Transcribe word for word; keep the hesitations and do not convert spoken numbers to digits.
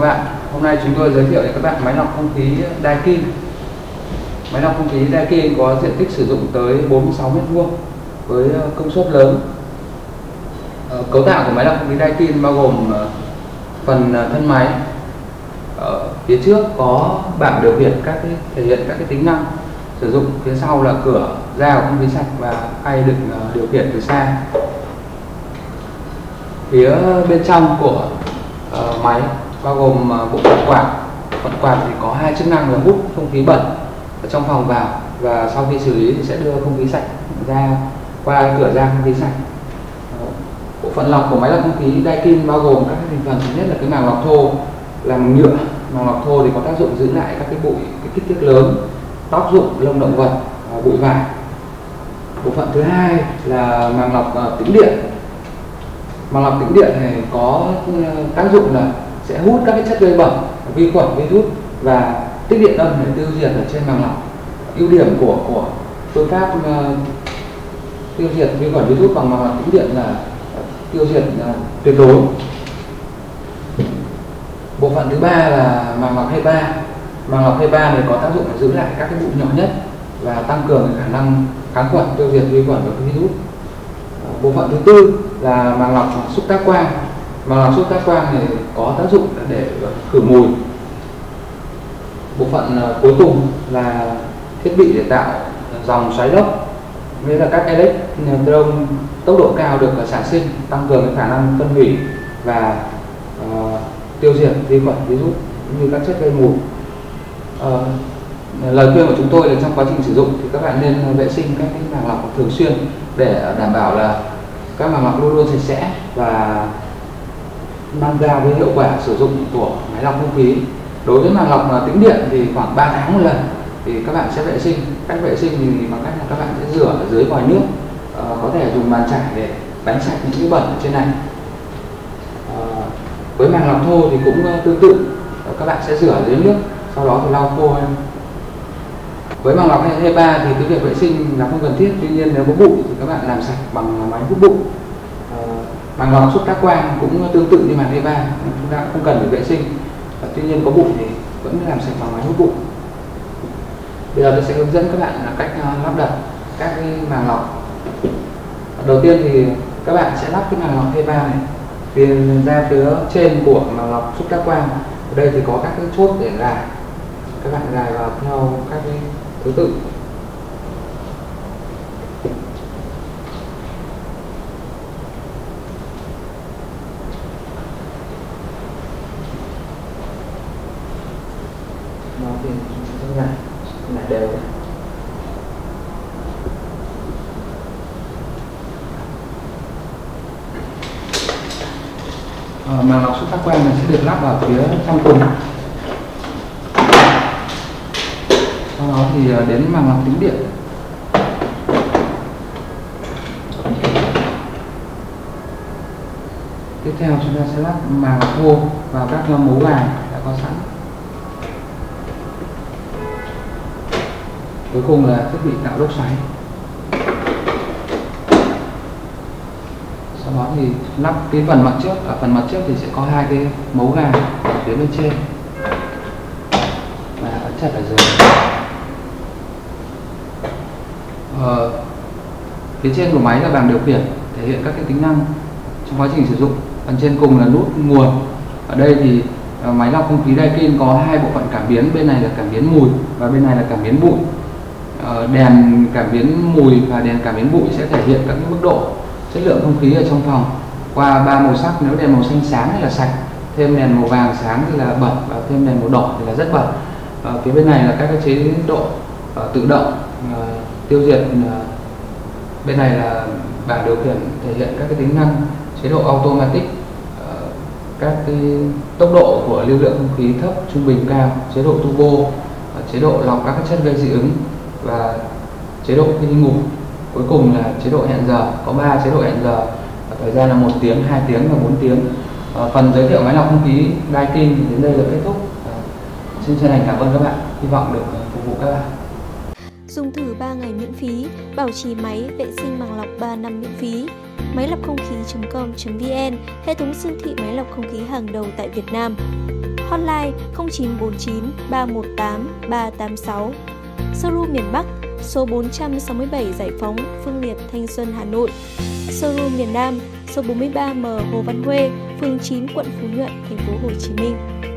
bạn. Hôm nay chúng tôi giới thiệu đến các bạn máy lọc không khí Daikin. Máy lọc không khí Daikin có diện tích sử dụng tới bốn mươi sáu mét vuông với công suất lớn. Cấu tạo của máy lọc không khí Daikin bao gồm phần thân máy. Ở phía trước có bảng điều khiển các cái, thể hiện các cái tính năng sử dụng. Phía sau là cửa ra của không khí sạch và khay được điều khiển từ xa. Phía bên trong của uh, máy bao gồm uh, bộ phận quạt. Phận quạt thì có hai chức năng là hút không khí bẩn ở trong phòng vào, và sau khi xử lý thì sẽ đưa không khí sạch ra qua cửa ra không khí sạch. Uh, bộ phận lọc của máy lọc không khí Daikin bao gồm các thành phần. Thứ nhất là cái màng lọc thô làm nhựa. Màng lọc thô thì có tác dụng giữ lại các cái bụi cái kích thước lớn, tóc rụng, lông động vật, uh, bụi vải. Bộ phận thứ hai là màng lọc uh, tĩnh điện. Màng lọc tĩnh điện này có tác dụng là sẽ hút các cái chất gây bẩn, vi khuẩn, virus và tích điện âm để tiêu diệt ở trên màng lọc. Ưu điểm của của phương pháp uh, tiêu diệt vi khuẩn, virus bằng màng lọc tĩnh điện là tiêu diệt uh, tuyệt đối. Bộ phận thứ ba là màng lọc HEPA. Màng lọc HEPA này có tác dụng là giữ lại các cái bụi nhỏ nhất và tăng cường khả năng kháng khuẩn, tiêu diệt vi khuẩn và virus. Bộ phận thứ tư là màng lọc xúc tác quang. Màng lọc xúc tác quang này có tác dụng để khử mùi. Bộ phận cuối cùng là thiết bị để tạo dòng xoáy lốc, nghĩa là các electron tốc độ cao được sản sinh, tăng cường khả năng phân hủy và uh, tiêu diệt vi khuẩn, virus cũng như các chất gây mùi. Uh, lời khuyên của chúng tôi là trong quá trình sử dụng thì các bạn nên vệ sinh các cái màng lọc thường xuyên để đảm bảo là các màng lọc luôn luôn sạch sẽ và nâng cao với hiệu quả sử dụng của máy lọc không khí. Đối với màng lọc tĩnh điện thì khoảng ba tháng một lần thì các bạn sẽ vệ sinh. Cách vệ sinh thì bằng cách là các bạn sẽ rửa ở dưới vòi nước, à, có thể dùng bàn chải để đánh sạch những cái bẩn ở trên này. À, với màng lọc thô thì cũng tương tự, các bạn sẽ rửa ở dưới nước, sau đó thì lau khô. Với màng lọc HEPA thì cái việc vệ sinh là không cần thiết, tuy nhiên nếu có bụi thì các bạn làm sạch bằng máy hút bụi. À, màng lọc xúc tác quang cũng tương tự như màng HEPA, chúng ta không cần phải vệ sinh, à, tuy nhiên có bụi thì vẫn làm sạch bằng máy hút bụi. Bây giờ tôi sẽ hướng dẫn các bạn là cách lắp đặt các cái màng lọc. Đầu tiên thì các bạn sẽ lắp cái màng lọc HEPA này thì ra phía trên của màng lọc xúc tác quang. Ở đây thì có các cái chốt để gài, các bạn gài vào theo các cái thứ tự. Nó thì sẽ gài lại đều. À, màng lọc xúc tác quang này sẽ được lắp vào phía trong cùng. Sau đó thì đến màng lọc tĩnh điện. Tiếp theo chúng ta sẽ lắp màng lọc thô vào các mấu gài đã có sẵn. Cuối cùng là thiết bị tạo lốc xoáy. Sau đó thì lắp cái phần mặt trước. Ở phần mặt trước thì sẽ có hai cái mấu gài ở phía bên trên và ấn chặt ở dưới. Ờ, phía trên của máy là bảng điều khiển thể hiện các cái tính năng trong quá trình sử dụng. Phần trên cùng là nút nguồn. Ở đây thì uh, máy lọc không khí Daikin có hai bộ phận cảm biến, bên này là cảm biến mùi và bên này là cảm biến bụi. Uh, đèn cảm biến mùi và đèn cảm biến bụi sẽ thể hiện các cái mức độ chất lượng không khí ở trong phòng qua ba màu sắc. Nếu đèn màu xanh sáng thì là sạch, thêm đèn màu vàng sáng thì là bẩn, và thêm đèn màu đỏ thì là rất bẩn. Uh, phía bên này là các cái chế độ uh, tự động uh, tiêu diệt. Uh, bên này là bảng điều khiển thể hiện các cái tính năng chế độ automatic, uh, các cái tốc độ của lưu lượng không khí thấp, trung bình, cao, chế độ turbo, uh, chế độ lọc các cái chất gây dị ứng và chế độ khi đi ngủ. Cuối cùng là chế độ hẹn giờ, có ba chế độ hẹn giờ, thời gian là một tiếng, hai tiếng và bốn tiếng. Uh, phần giới thiệu máy lọc không khí Daikin đến đây là kết thúc. Uh, xin chân thành cảm ơn các bạn, hy vọng được uh, phục vụ các bạn. Dùng thử ba ngày miễn phí, bảo trì máy, vệ sinh màng lọc ba năm miễn phí. Máy lọc không khí chấm com chấm vn, hệ thống siêu thị máy lọc không khí hàng đầu tại Việt Nam. Hotline không chín bốn chín ba một tám ba tám sáu. Showroom miền Bắc, số bốn trăm sáu mươi bảy Giải Phóng, Phương Liệt, Thanh Xuân, Hà Nội. Showroom miền Nam, số bốn mươi ba M Hồ Văn Huê, phường chín, quận Phú Nhuận, thành phố Hồ Chí Minh.